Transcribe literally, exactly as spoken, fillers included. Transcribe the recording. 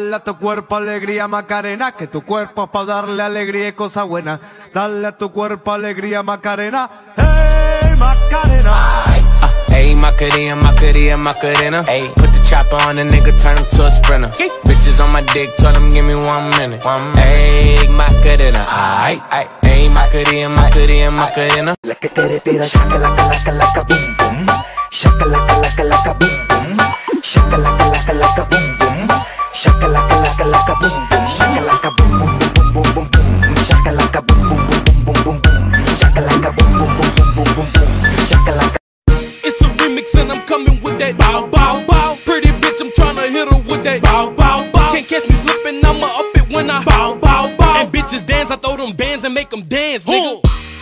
Dale a tu cuerpo alegría Macarena, que tu cuerpo es para darle alegría y cosas buenas. Dale a tu cuerpo alegría Macarena, hey Macarena. Ayy, Macarena, Macarena, Macarena. Ayy, put the chopper on the nigga, turn him to a sprinter. Hey. Bitches on my dick, tell him give me one minute. One minute. Ayy, Macarena, ayy, ayy. Ayy, Macarena, Macarena, Macarena. La que tere tera shaka laka laka laka boom boom. Shaka laka laka laka boom boom. Shaka laka laka laka boom boom. Shaka laka laka laka boom boom. Shaka laka boom boom boom boom boom boom. Shaka laka boom boom boom boom boom boom. Shaka laka boom boom boom boom boom boom. Shaka laka. It's a remix and I'm coming with that bow bow bow. Pretty bitch, I'm tryna hit her with that bow bow bow. Can't catch me slipping, I'ma up it when I bow bow bow. And bitches dance, I throw them bands and make them dance, nigga.